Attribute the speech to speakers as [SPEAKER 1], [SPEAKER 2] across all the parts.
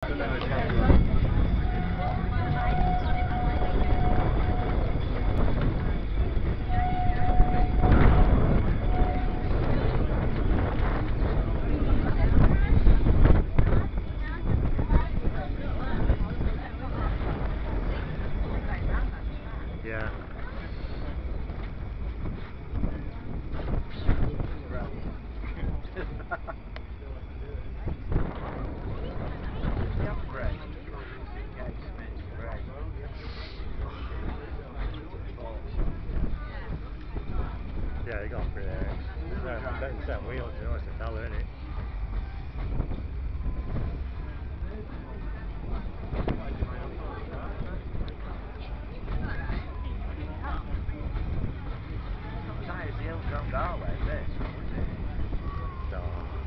[SPEAKER 1] Yeah. Yeah, you got through there. It's them wheels, you know, it's a fella, isn't it? No.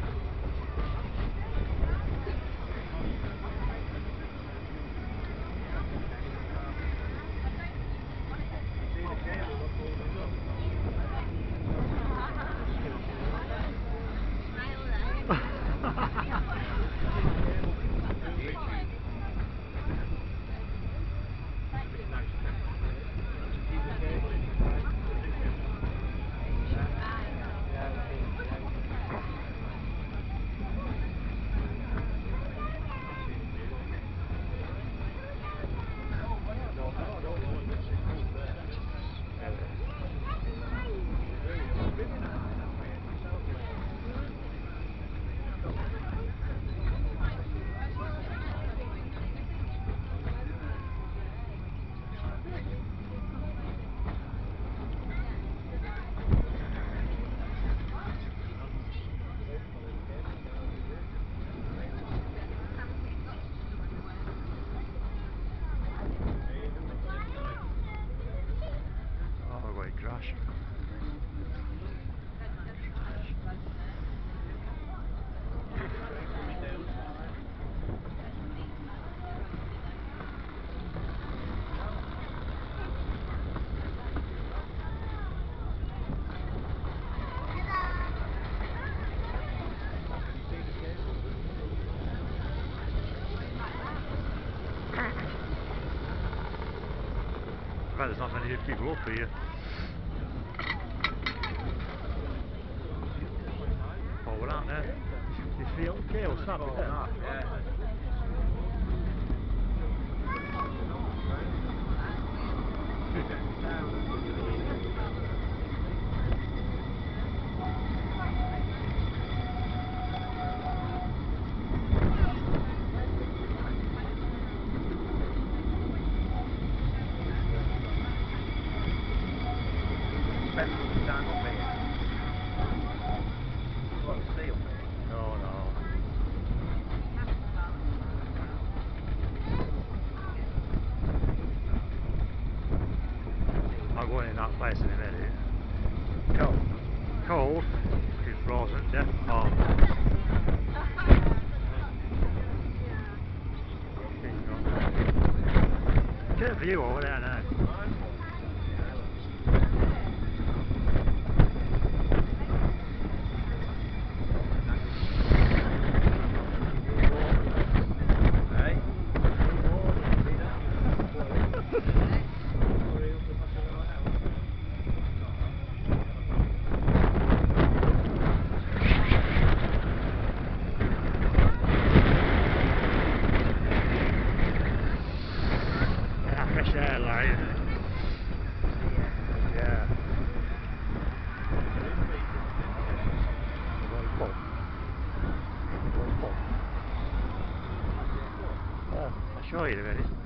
[SPEAKER 1] Oh, wait, trash. I bet there's not many people up here. Oh, we're out there. You feel the cable snap with it?
[SPEAKER 2] Yeah. Spend all the time up here. What, steel?
[SPEAKER 1] No, no. I'll go in that place in a minute.
[SPEAKER 2] Cold.
[SPEAKER 1] Cold? It's frozen, yeah. Oh. Good view over there now. Fresh air line. Yeah. Yeah, I'll show you in a minute.